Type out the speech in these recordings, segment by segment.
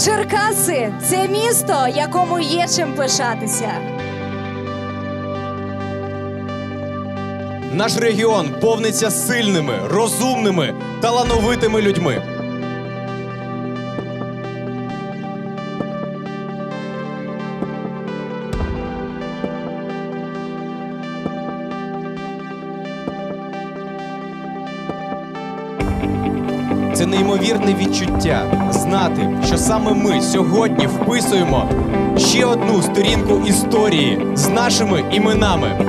Черкаси – це місто, якому є чим пишатися. Наш регіон повниться сильними, розумними, талановитими людьми. Це неймовірне відчуття знати, що саме ми сьогодні вписуємо ще одну сторінку історії з нашими іменами.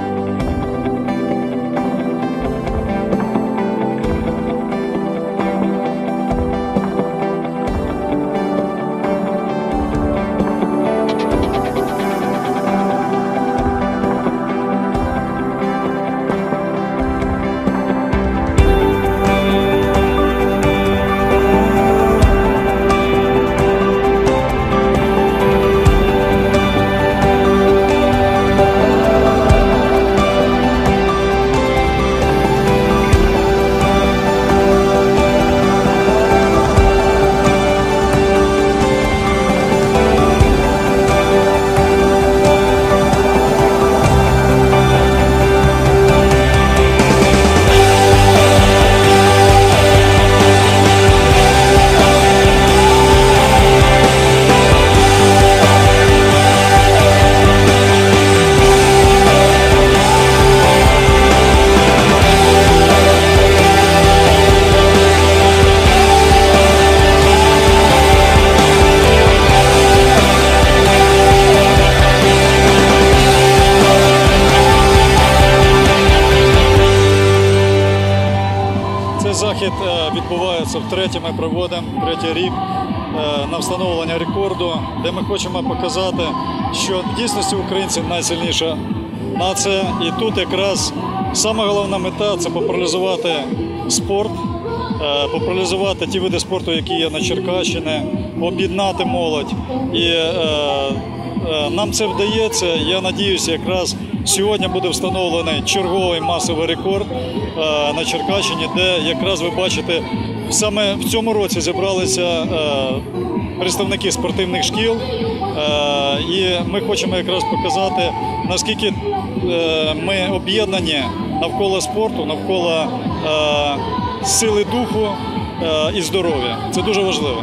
Захід відбувається втретє, ми проводимо третій рік на встановлення рекорду, де ми хочемо показати, що в дійсності українці найсильніша нація. І тут якраз сама головна мета – це популяризувати спорт, популяризувати ті види спорту, які є на Черкащині, об'єднати молодь. І нам це вдається. Я сподіваюся, якраз сьогодні буде встановлений черговий масовий рекорд на Черкащині, де якраз ви бачите, саме в цьому році зібралися представники спортивних шкіл, і ми хочемо якраз показати, наскільки ми об'єднані навколо спорту, навколо сили духу і здоров'я. Це дуже важливо.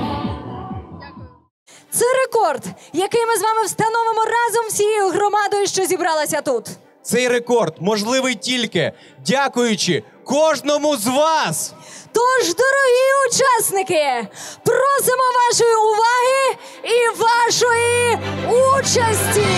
Це рекорд, який ми з вами встановимо разом всією громадою, що зібралася тут. Цей рекорд можливий тільки дякуючи кожному з вас. Тож, дорогі учасники, просимо вашої уваги і вашої участі!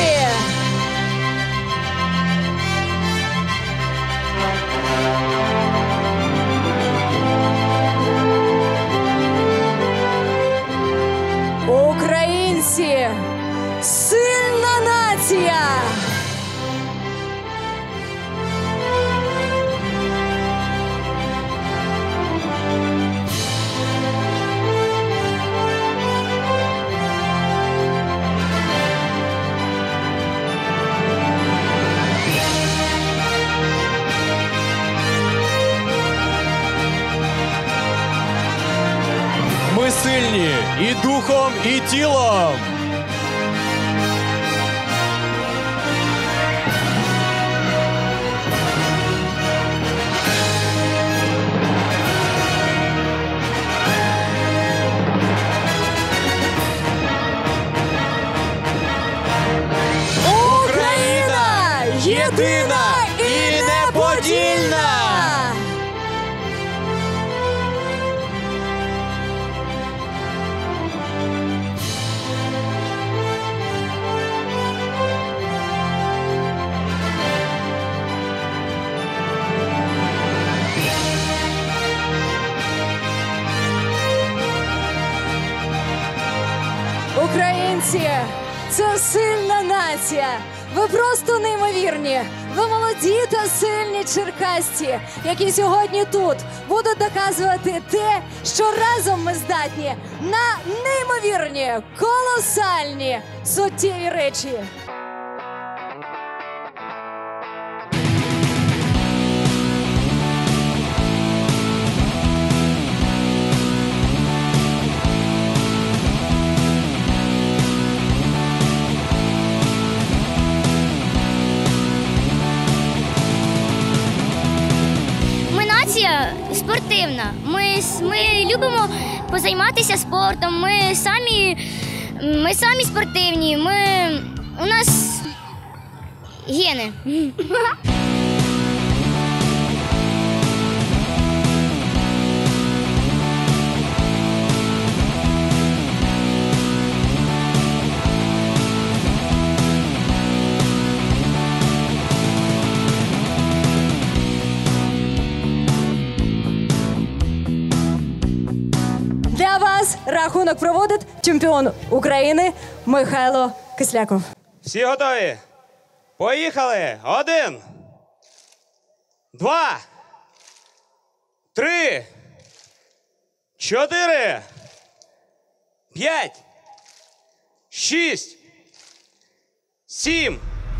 Українці – сильна нація! Ми сильні і духом, і тілом. Україна єдина і неподільна! Українці – це сильна нація. Ви просто неймовірні. Ви молоді та сильні черкасці, які сьогодні тут будуть доказувати те, що разом ми здатні на неймовірні, колосальні, суттєві речі. Україна. Ми любимо позайматися спортом. Ми самі спортивні. У нас гени. Для вас рахунок проводить чемпіон України Михайло Кисляков. Всі готові? Поїхали! 1, 2, 3, 4, 5, 6, 7.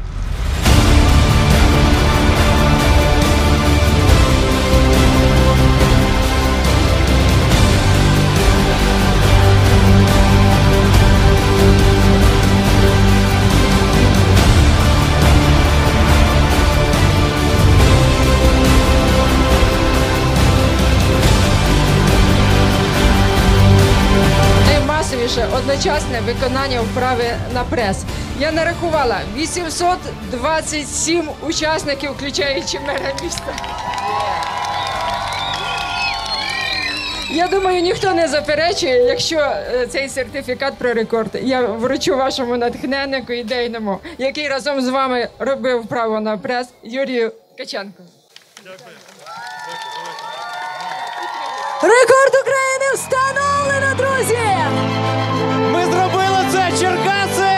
Наймасовіше одночасне виконання вправи на прес. Я нарахувала 827 учасників, включаючи мера міста. Я думаю, ніхто не заперечує, якщо цей сертифікат про рекорд я вручу вашому натхненнику ідейному, який разом з вами робив вправу на прес, Юрію Каченку. Рекорд України встановлено, друзі! Ми зробили це, Черкаси!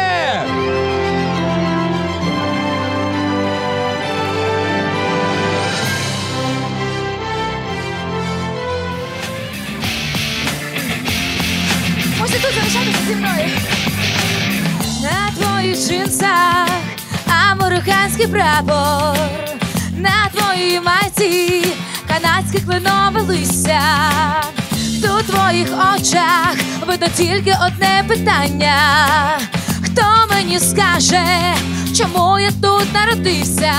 Можете тут залишатися зі мною. На твоїх джинсах американський прапор, на твоїй майці канадське кленове листя. У твоїх очах видно тільки одне питання: хто мені скаже, чому я тут народився?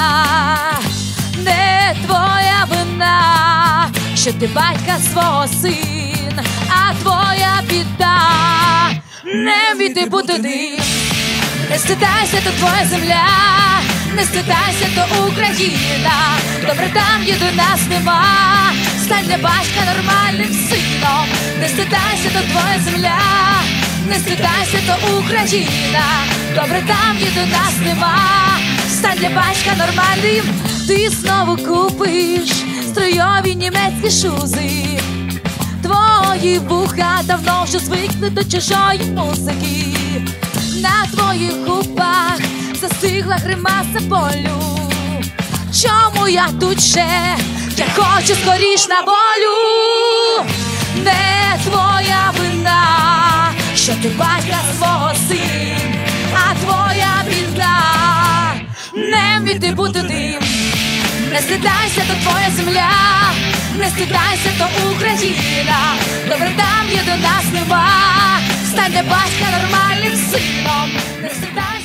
Не твоя вина, що ти батька свого син, а твоя біда не вміти бути ним. Не стидайся, то твоя земля, не стидайся, то Україна. Добре, там їду нас нема, стань для батька нормальним сином. Не стидайся, то твоя земля, не стидайся, то Україна. Добре, там їду нас нема, стань для батька нормальним. Ти знову купиш струйові німецькі шузи. Твої вуха давно вже звикли до чужої музики. На твоїх губах застигла гримаса болю. Чому я тут ще? Я хочу скоріш на волю. Не твоя вина, що ти батька свого син, а твоя біда не вміти бути ним. Не стидайся, то твоя земля, не стидайся, то Україна. Добре, там є до нас нема, стань для батька нормальним сином. Не стидайся.